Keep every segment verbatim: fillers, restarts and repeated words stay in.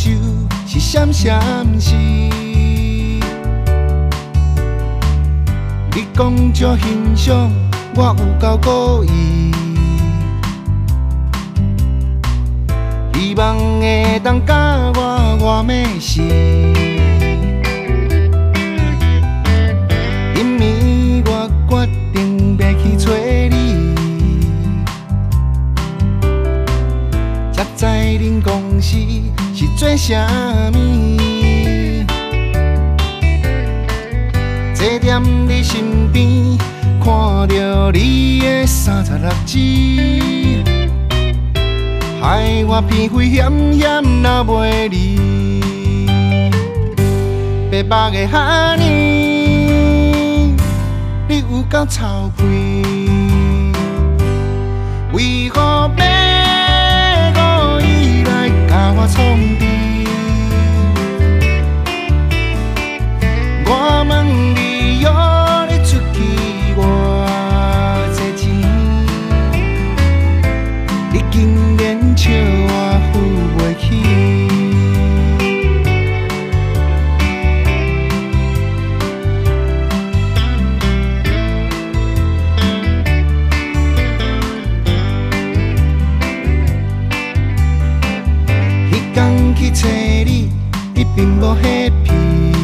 酒是闪闪时。你讲足欣赏，我有够故意。希望会当甲我外面是，因为我决定要去找你。才知恁公司是做啥物，坐踮你身边，看着你的三十六指。害我偏非险险若袂离，白目的哈尼，你有够臭屁，为何要故意来甲我创治？我问你，约你出去偌济钱？你竟然笑我付袂起。迄天去找你，你并无 happy，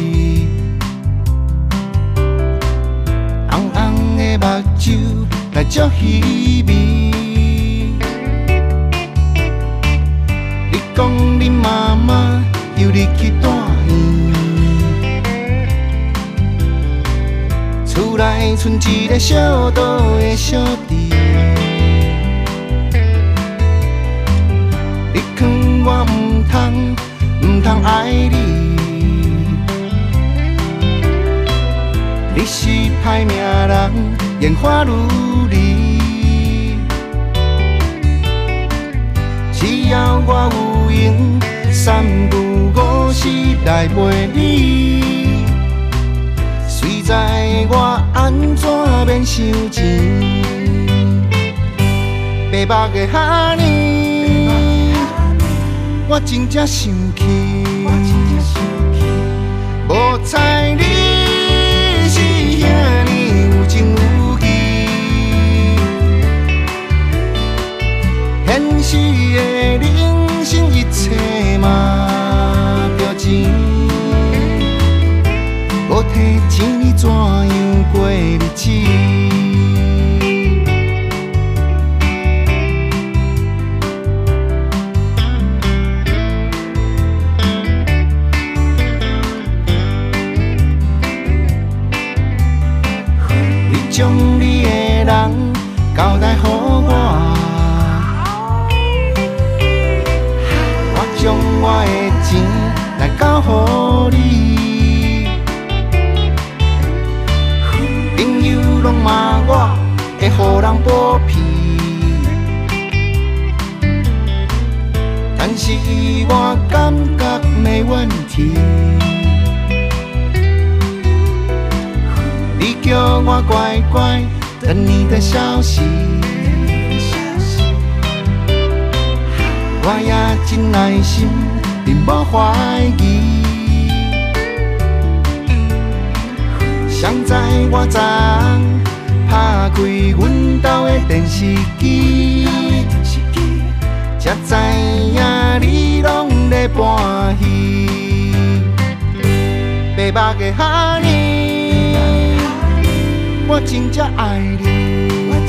红红的目睭来足稀微。讲恁妈妈由你去大院，厝内剩一个小岛的小弟，你劝我唔通唔通爱你，你是歹命人，烟花如你。只要我有闲，三不五时来陪你。虽知我安怎免收钱，白目的哈尼，我真正生气。无猜你是遐尼有情有义。现实的人生一切嘛着钱，无提钱你怎样过日子？你将你的人交代予我。将我的钱来交予你，朋友拢骂我会予人剥皮，但是我感觉没问题。你叫我乖乖等你的消息。我也真耐心，并无怀疑。谁知我昨昏拍开阮兜的电视机，才知影你拢在搬戏。白目的哈尼，我真正爱你，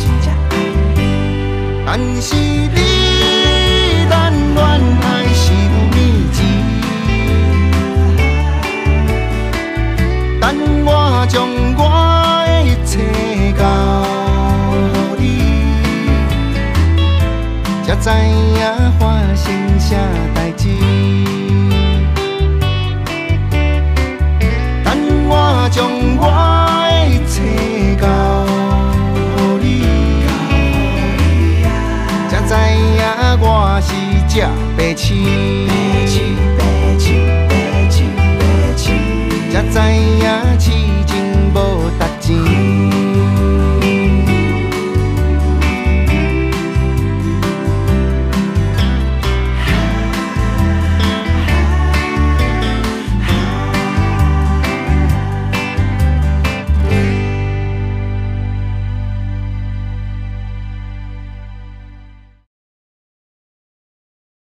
但是你。咱恋爱是有秘籍，等我将我的一切交予你，才知影发生啥代志。等我将我的一切交予你，才知影我是。只白痴，才知